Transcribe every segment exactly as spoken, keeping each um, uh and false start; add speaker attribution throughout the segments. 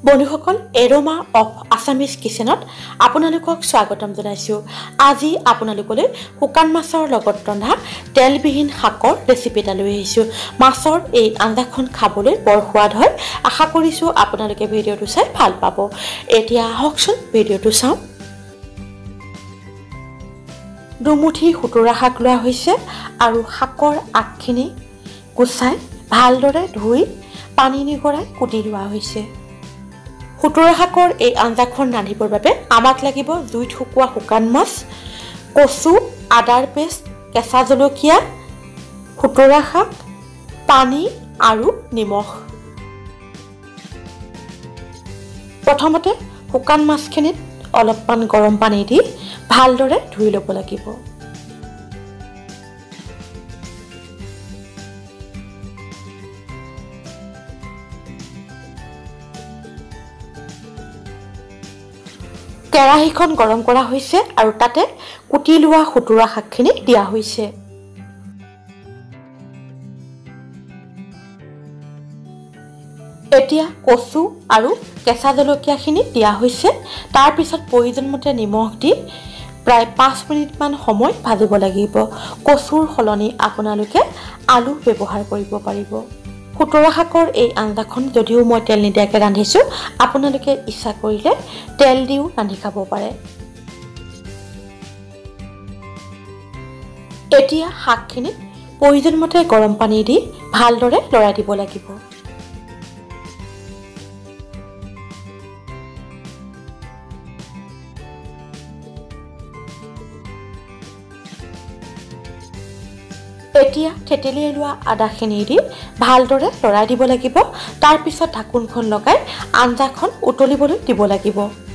Speaker 1: বন্ধুসকল aroma of Assamese কিচেনত আপোনালোকক স্বাগতম জনাইছো। আজি আপোনালোকলৈ শুকান মাছৰ লগত ৰন্ধা তেলবিহীন শাকৰ ৰেচিপি এটা লৈ আহিছো। মাছৰ এই আঞ্জাখন খাবলৈ বৰ সোৱাদ হয়। আশা কৰিছো আপোনালোকে ভিডিঅ'টো চাই ভাল পাব। এতিয়া আহকচোন ভিডিঅ'টো চাওঁ। দুমুঠি খুতুৰা শাক লোৱা হৈছে আৰু শাকৰ আগখিনি গুচাই ভালদৰে ধুই পানী নিগৰাই কুটি লোৱা হৈছে। খুতুৰা শাকৰ এই আঞ্জাখন ৰান্ধিবৰ বাবে আমাক লাগিব জুইত শুকোৱা শুকান মাছ, কচু, আদাৰ পেষ্ট, কেঁচা জলকীয়া, খুতুৰা শাক, পানী আৰু নিমখ। প্ৰথমতে শুকান মাছখিনিত অলপমান গৰম পানী দি ভালদৰে ধুই ল'ব লাগিব। কেৰাহীখন গৰম কৰা হৈছে আৰু তাতে কুটি লোৱা খুতুৰা শাকখিনি দিয়া হৈছে। এতিয়া কচু আৰু কেঁচা জলকীয়াখিনি দিয়া হৈছে। তাৰ পিছত প্ৰয়োজন মতে নিমখ দি প্ৰায় পাঁচ মিনিটমান সময় ভাজিব লাগিব। কচুৰ সলনি আপোনালোকে আলু ব্যৱহাৰ কৰিব পাৰিব। খুতুৰা শাকৰ এই আঞ্জাখন যদিও মই তেল নিদিয়াকৈ ৰান্ধিছোঁ, আপোনালোকে ইচ্ছা কৰিলে তেল দিও ৰান্ধি খাব পাৰে। এতিয়া শাকখিনিত প্ৰয়োজন মতে গৰম পানী দি ভালদৰে লৰাই দিব লাগিব। এতিয়া থেতেলিয়াই লোৱা আদাখিনি দি ভালদৰে লৰাই দিব লাগিব। তাৰ পিছত ঢাকোনখন লগাই আঞ্জাখন উতলিবলৈ দিব লাগিব।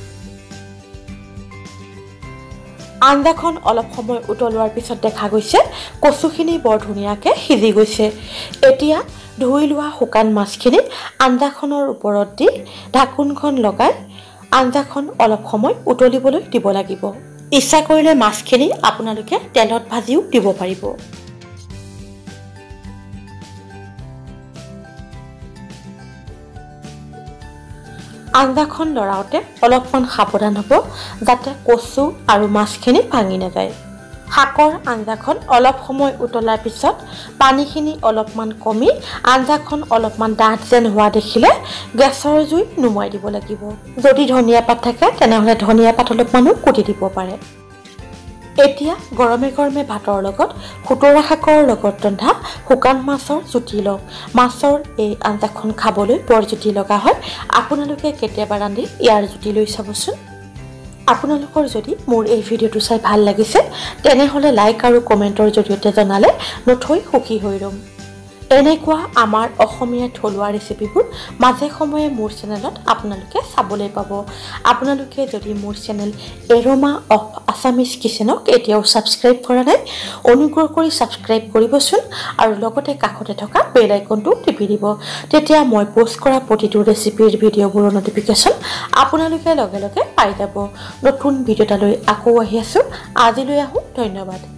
Speaker 1: আঞ্জাখন অলপ সময় উতলোৱাৰ পিছত দেখা গৈছে কচুখিনি বৰ ধুনীয়াকৈ সিজি গৈছে। এতিয়া ধুই লোৱা শুকান মাছখিনি আঞ্জাখনৰ ওপৰত দি ঢাকোনখন লগাই আঞ্জাখন অলপ সময় উতলিবলৈ দিব লাগিব। ইচ্ছা কৰিলে মাছখিনি আপোনালোকে তেলত ভাজিও দিব পাৰিব। আঞ্জাখন লৰাওঁতে অলপমান সাৱধান হ'ব যাতে কচু আৰু মাছখিনি ভাঙি নাযায়। শাকৰ আঞ্জাখন অলপ সময় উতলাৰ পিছত পানীখিনি অলপমান কমি আঞ্জাখন অলপমান ডাঠ যেন হোৱা দেখিলে গেছৰ জুই নুমুৱাই দিব লাগিব। যদি ধনিয়া পাত থাকে তেনেহ'লে ধনিয়া পাত অলপমানো কুটি দিব পাৰে। এতিয়া গৰমে গৰমে ভাতৰ লগত খুতুৰা শাকৰ লগত ৰন্ধা শুকান মাছৰ জুতি লওক। মাছৰ এই আঞ্জাখন খাবলৈ বৰ জুতি লগা হয়। আপোনালোকে কেতিয়াবা ৰান্ধি ইয়াৰ জুতি লৈ চাবচোন। আপোনালোকৰ যদি মোৰ এই ভিডিঅ'টো চাই ভাল লাগিছে তেনেহ'লে লাইক আৰু কমেণ্টৰ জৰিয়তে জনালে নথৈ সুখী হৈ ৰ'ম। এনেকুৱা আমাৰ অসমীয়া থলুৱা ৰেচিপিবোৰ মাজে সময়ে মোৰ চেনেলত আপোনালোকে চাবলৈ পাব। আপোনালোকে যদি মোৰ চেনেল এৰোমা অফ আছামিজ কিচেনক এতিয়াও ছাবস্ক্ৰাইব কৰা নাই, অনুগ্ৰহ কৰি ছাবস্ক্ৰাইব কৰিবচোন আৰু লগতে কাষতে থকা বেল আইকনটো টিপি দিব। তেতিয়া মই পোষ্ট কৰা প্ৰতিটো ৰেচিপিৰ ভিডিঅ'বোৰৰ ন'টিফিকেশ্যন আপোনালোকে লগে লগে পাই যাব। নতুন ভিডিঅ' এটালৈ আকৌ আহি আছোঁ। আজিলৈ আহোঁ। ধন্যবাদ।